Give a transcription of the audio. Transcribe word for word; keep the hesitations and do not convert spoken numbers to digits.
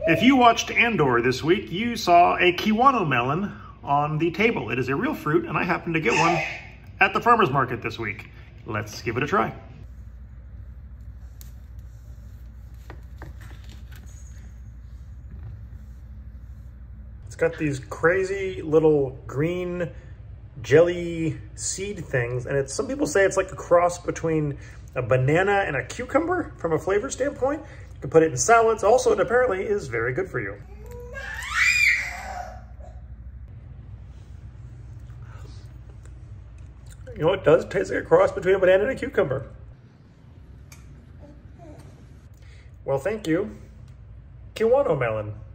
If you watched Andor this week, you saw a Kiwano melon on the table. It is a real fruit, and I happened to get one at the farmer's market this week. Let's give it a try. It's got these crazy little green jelly seed things, and it's, some people say it's like a cross between a banana and a cucumber from a flavor standpoint. You can put it in salads. Also, it apparently is very good for you. You know, it does taste like a cross between a banana and a cucumber. Well, thank you, Kiwano melon.